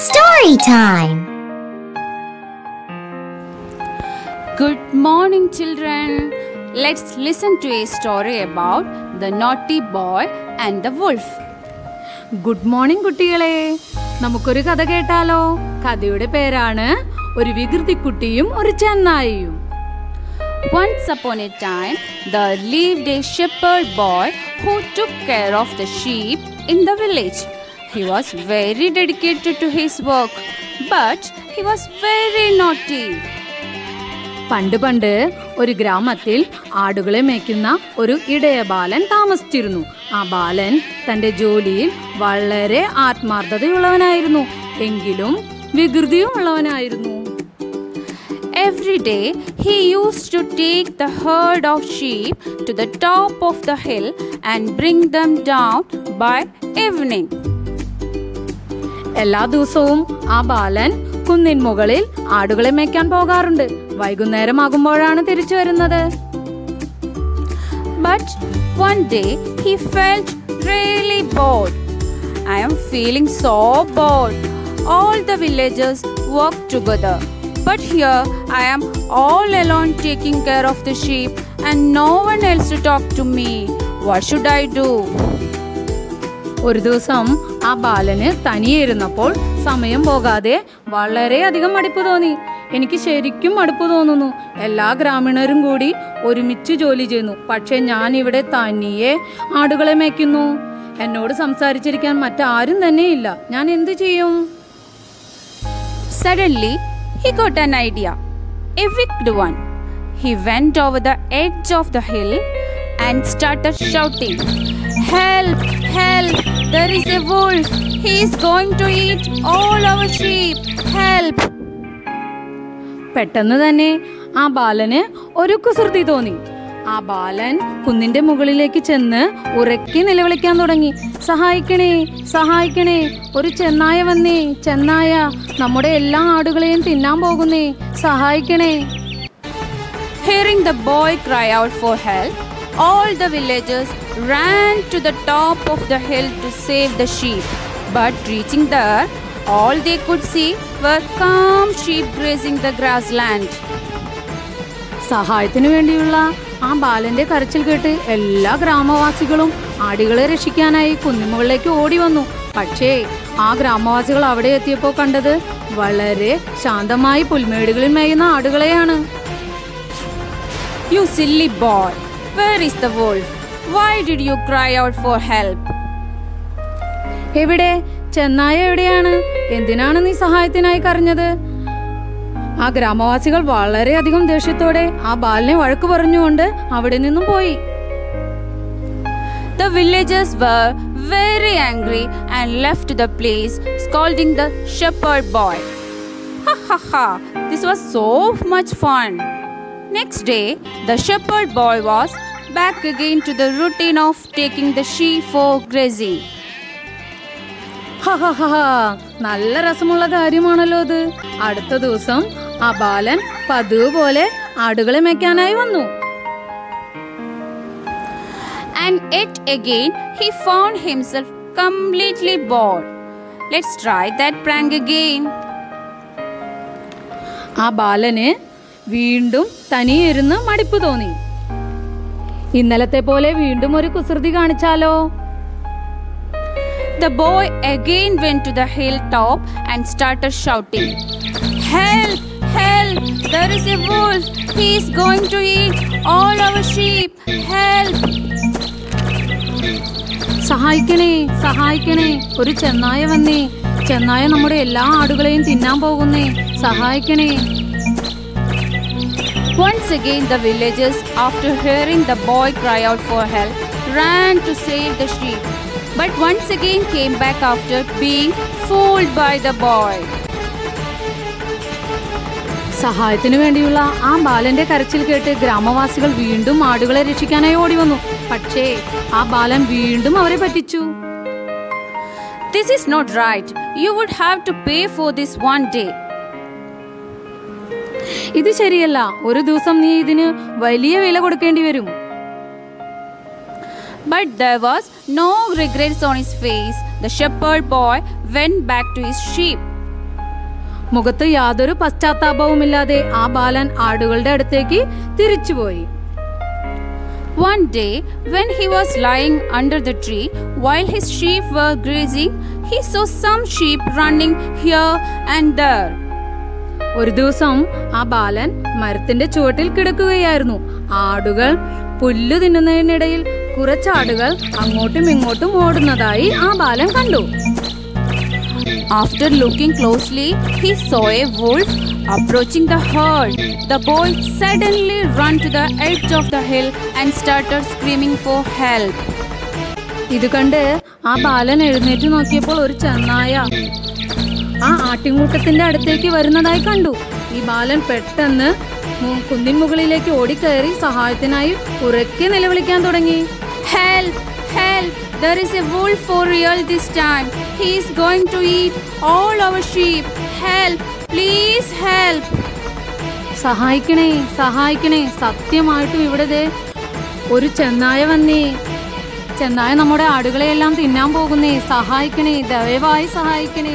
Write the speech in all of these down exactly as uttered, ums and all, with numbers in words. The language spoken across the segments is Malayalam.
Story time. Good morning, children. Let's listen to a story about the naughty boy and the wolf. Good morning, കുട്ടികളെ. നമുക്കൊരു കഥ കേട്ടാലോ? കഥയുടെ പേരാണ് ഒരു വികൃതിക്കുട്ടിയും ഒരു ചെന്നായയും. Once upon a time, there lived a shepherd boy who took care of the sheep in the village. He was very dedicated to his work, but he was very naughty. പണ്ട് പണ്ട് ഒരു ഗ്രാമത്തിൽ ആടുകളെ മേയ്ക്കുന്ന ഒരു ഇടയ ബാലൻ താമസിച്ചിരുന്നു. ആ ബാലൻ തന്റെ ജോലിയിൽ വളരെ ആത്മാർത്ഥതയുള്ളവനായിരുന്നു, എങ്കിലും വികൃതിയും ഉള്ളവനായിരുന്നു. Every day he used to take the herd of sheep to the top of the hill and bring them down by evening. എല്ലാ ദിവസവും ആ ബാലൻ കുന്നിൻ മുകളിൽ ആടുകളെ മേയ്ക്കാൻ പോകാറുണ്ട്. വൈകുന്നേരമാകുമ്പോഴാണ് തിരിച്ചു വരുന്നത്. But one day he felt really bored. I am feeling so bored. All the villagers work together, but here I am all alone taking care of the sheep and no one else to talk to me. What should I do? ഒരു ദിവസം ആ ബാലന് തനിയെ ഇരുന്നപ്പോൾ സമയം പോകാതെ വളരെയധികം മടുപ്പ് തോന്നി. എനിക്ക് ശരിക്കും മടുപ്പ് തോന്നുന്നു. എല്ലാ ഗ്രാമീണരും കൂടി ഒരുമിച്ച് ജോലി ചെയ്യുന്നു, പക്ഷെ ഞാൻ ഇവിടെ തനിയെ ആടുകളെ മേയ്ക്കുന്നു. എന്നോട് സംസാരിച്ചിരിക്കാൻ മറ്റാരും തന്നെ ഇല്ല. ഞാൻ എന്ത് ചെയ്യും? Suddenly he got an idea. A wicked one. He went over the edge of the hill and started shouting, "Help! Help! There is a wolf! He is going to eat all our sheep! Help!" പെട്ടെന്ന് തന്നെ ആ ബാലന് ഒരു കുസൃതി തോന്നി. ആ ബാലൻ കുന്നിന്റെ മുകളിലേക്ക് ചെന്ന് ഉറക്കി നിലവിളിക്കാൻ തുടങ്ങി. "സഹായിക്കണേ, സഹായിക്കണേ, ഒരു ചെന്നായ വന്നേ, ചെന്നായ നമ്മുടെ എല്ലാ ആടുകളെയും തിന്നാൻ പോകുന്നേ, സഹായിക്കണേ." Hearing the boy cry out for help, all the villagers ran to the top of the hill to save the sheep. But reaching there, all they could see were calm sheep grazing the grassland. സഹായത്തിനു വേണ്ടിയുള്ള ആ ബാലന്റെ കരച്ചിൽ കേട്ട് എല്ലാ ഗ്രാമവാസികളും ആടുകളെ രക്ഷിക്കാനായി കുന്നിമുകളിലേക്ക് ഓടി വന്നു. പക്ഷേ ആ ഗ്രാമവാസികൾ അവിടെ എത്തിയപ്പോൾ കണ്ടത് വളരെ ശാന്തമായി പുൽമേടുകളിൽ മേയുന്ന ആടുകളെയാണ്. "You silly boy, where is the wolf? Why did you cry out for help?" എവിടെ? ചെന്നായ എവിടെയാണ്? എന്തിനാണ് നീ സഹായത്തിനായി കരഞ്ഞത്? ആ ഗ്രാമവാസികൾ വളരെയധികം ദേഷ്യത്തോടെ ആ ബാലനെ വഴക്കു പറഞ്ഞുകൊണ്ട് അവിടെ നിന്നും പോയി. The villagers were very angry and left the place, scolding the shepherd boy. Ha ha ha! This was so much fun. Next day, the shepherd boy was back again to the routine of taking the sheep for grazing. നല്ല രസമുള്ള കാര്യമാണല്ലോ അത്. അടുത്ത ദിവസം ആ ബാലൻ പതിവ് പോലെ ആടുകളെ മേയ്ക്കാനായി വന്നു. And yet again he found himself completely bored. Let's try that prank again. ആ ബാലന് വീണ്ടും തനിയെ ഇരുന്ന് മടുപ്പ് തോന്നി. ഇന്നലത്തെ പോലെ വീണ്ടും ഒരു കുസൃതി കാണിച്ചാലോ? The boy again went to the hilltop and started shouting, "Help! Help! There is a wolf! He is going to eat all our sheep! Help!" സഹായിക്കണേ, സഹായിക്കണേ, ഒരു ചെന്നായ വന്നേ, ചെന്നായ നമ്മുടെ എല്ലാ ആടുകളെയും തിന്നാൻ പോകുന്നേ, സഹായിക്കണേ. Once again the villagers, after hearing the boy cry out for help, ran to save the sheep, but once again came back after being fooled by the boy. സഹായത്തിനു വേണ്ടിയുള്ള ആ ബാലന്റെ കരച്ചിൽ കേട്ട് ഗ്രാമവാസികൾ വീണ്ടും ആടുകളെ രക്ഷിക്കാനായി ഓടി വന്നു. പക്ഷേ ആ ബാലൻ വീണ്ടും അവരെ പറ്റിച്ചു. "This is not right. You would have to pay for this one day." ഇത് ശരിയല്ല, ഒരു ദിവസം നീ ഇതിന് വലിയ വില കൊടുക്കേണ്ടി വരും. But there was no regrets on his face. The shepherd boy went back to his sheep. മുഖത്ത് യാതൊരു പശ്ചാത്താപവുമില്ലാതെ ആ ബാലൻ ആടുകളുടെ അടുത്തേക്ക് തിരിച്ചുപോയി. One day, when he was lying under the tree while his sheep were grazing, he saw some sheep running here and there. ഒരു ദിവസം ആ ബാലൻ മരത്തിന്റെ ചുവട്ടിൽ കിടക്കുകയായിരുന്നു. ആടുകൾ പുല്ല് തിന്നുന്നതിനിടയിൽ കുറച്ചാടുകൾ അങ്ങോട്ടും ഇങ്ങോട്ടും ഓടുന്നതായി ആ ബാലൻ കണ്ടു. After looking closely, he saw a wolf approaching the herd. The boy suddenly ran to the edge of the hill and started screaming for help. ഇത് കണ്ട് ആ ബാലൻ എഴുന്നേറ്റ് നോക്കിയപ്പോൾ ഒരു ചെന്നായ ആ ആട്ടിൻകൂട്ടത്തിന്റെ അടുത്തേക്ക് വരുന്നതായി കണ്ടു. ഈ ബാലൻ പെട്ടെന്ന് കുന്നിൻ മുകളിലേക്ക് ഓടിക്കയറി സഹായത്തിനായി ഉറക്കെ നിലവിളിക്കാൻ തുടങ്ങി. Help! Help! There is a wolf for real this time. He is going to eat all our sheep. Help! Please help! സഹായിക്കണേ, സഹായിക്കണേ, സത്യമായിട്ടും ഇവിടെ ഒരു ചെന്നായ വന്നേ. ചെന്നായ നമ്മുടെ ആടുകളെയെല്ലാം തിന്നാൻ പോകുന്നേ. സഹായിക്കണേ, ദയവായി സഹായിക്കണേ.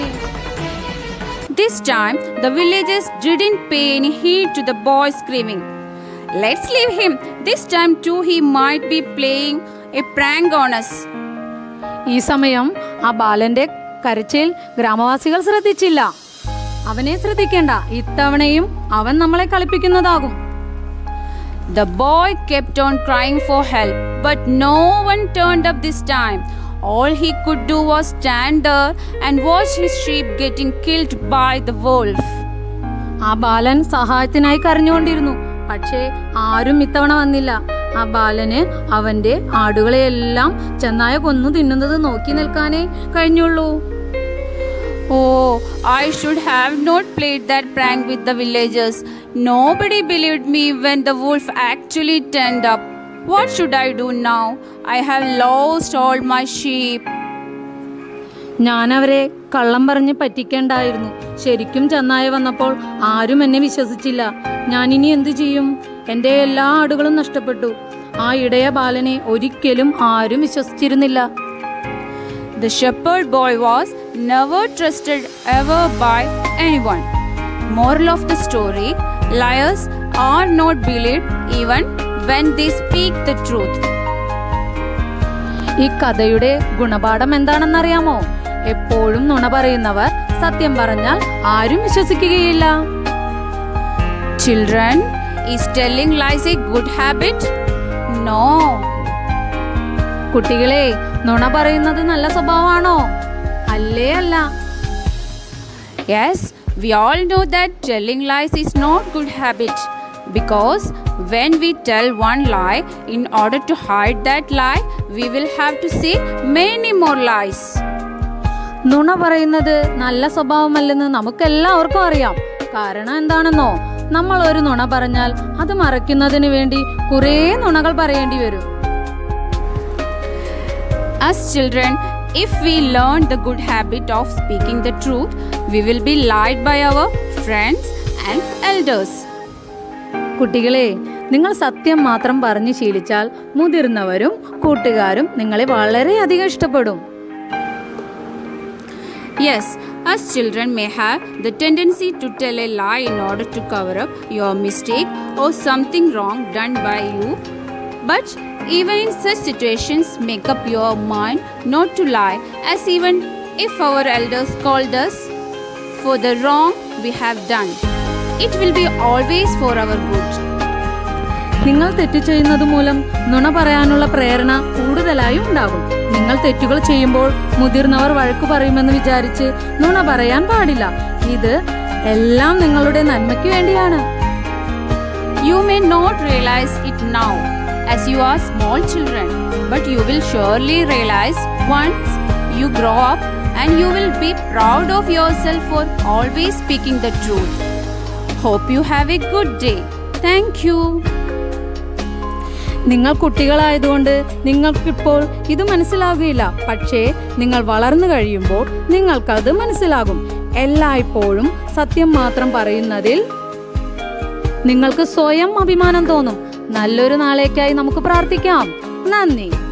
This time, the villagers didn't pay any heed to the boy screaming. Let's leave him. This time too he might be playing a prank on us. ഈ സമയം ആ ബാലന്റെ കരച്ചിൽ ഗ്രാമവാസികൾ ശ്രദ്ധിച്ചില്ല. അവനെ ശ്രദ്ധിക്കേണ്ട, ഇത്തവണയും അവൻ നമ്മളെ കളിപ്പിക്കുന്നതാകും. The boy kept on crying for help, but no one turned up this time. All he could do was stand there and watch his sheep getting killed by the wolf. ആ ബാലൻ സഹായത്തിനായി കരഞ്ഞുകൊണ്ടിരുന്നു. പക്ഷേ ആരും ഇത്തവണ വന്നില്ല. ആ ബാലന് അവന്റെ ആടുകളെയെല്ലാം ചെന്നായ കൊന്നു തിന്നുന്നത് നോക്കി നിൽക്കാനേ കഴിഞ്ഞുള്ളൂ. Oh, I should have not played that prank with the villagers. Nobody believed me when the wolf actually turned up. What should I do now? I have lost all my sheep. ഞാൻ അവരെ കള്ളം പറഞ്ഞ് പറ്റിക്കേണ്ടായിരുന്നു. ശരിക്കും ചെന്നായ വന്നപ്പോൾ ആരും എന്നെ വിശ്വസിച്ചില്ല. ഞാൻ ഇനി എന്തു ചെയ്യും? എൻ്റെ എല്ലാ ആടുകളും നഷ്ടപ്പെട്ടു. ആ ഇടയ ബാലനെ ഒരിക്കലും ആരും വിശ്വസിച്ചിരുന്നില്ല. The shepherd boy was never trusted ever by anyone. Moral of the story: liars are not believed even when they speak the truth. ഈ കഥയുടെ ഗുണപാഠം എന്താണെന്നറിയാമോ? എപ്പോഴും നുണ പറയുന്നവർ സത്യം പറഞ്ഞാൽ ആരും വിശ്വസിക്കുകയില്ല. Children, is telling lies a good habit? No. കുട്ടികളെ, നുണ പറയുന്നത് നല്ല സ്വഭാവമാണോ? അല്ലേ അല്ല. Yes, we all know that telling lies is not good habit, because when we tell one lie, in order to hide that lie, we will have to say many more lies. നുണ പറയുന്നത് നല്ല സ്വഭാവമല്ലെന്ന് നമുക്കെല്ലാവർക്കും അറിയാം. കാരണം എന്താണെന്നോ? നമ്മൾ ഒരു നുണ പറഞ്ഞാൽ അത് മറയ്ക്കുന്നതിന് വേണ്ടി കുറേ നുണകൾ പറയേണ്ടി വരും. As children, if we learn the good habit of speaking the truth, we will be liked by our friends and elders. കുട്ടികളെ, നിങ്ങൾ സത്യം മാത്രം പറഞ്ഞു ശീലിച്ചാൽ മുതിർന്നവരും കൂട്ടുകാരും നിങ്ങളെ വളരെയധികം ഇഷ്ടപ്പെടും. Yes, us children may have the tendency to tell a lie in order to cover up your mistake or something wrong done by you. But even in such situations, make up your mind not to lie, as even if our elders called us for the wrong we have done, it will be always for our good. നിങ്ങൾ തെറ്റ് ചെയ്യുന്നത് മൂലം നുണ പറയാനുള്ള പ്രേരണ കൂടുതലായി ഉണ്ടാകും. നിങ്ങൾ തെറ്റുകൾ ചെയ്യുമ്പോൾ മുതിർന്നവർ വഴക്കു പറയുമെന്ന് വിചാരിച്ച് നുണ പറയാൻ പാടില്ല. ഇത് എല്ലാം നിങ്ങളുടെ നന്മയ്ക്ക് വേണ്ടിയാണ്. You may not realize it now, as you are small children, but you will surely realize once you grow up, and you will be proud of yourself for always speaking the truth. Hope you have a good day. Thank you. നിങ്ങൾ കുട്ടികളായതുകൊണ്ട് നിങ്ങൾക്കിപ്പോൾ ഇത് മനസ്സിലാകില്ല. പക്ഷേ നിങ്ങൾ വളർന്നു കഴിയുമ്പോൾ നിങ്ങൾക്കത് മനസ്സിലാകും. എല്ലായ്പ്പോഴും സത്യം മാത്രം പറയുന്നതിൽ നിങ്ങൾക്ക് സ്വയം അഭിമാനം തോന്നും. നല്ലൊരു നാളേക്കായി നമുക്ക് പ്രാർത്ഥിക്കാം. നന്ദി.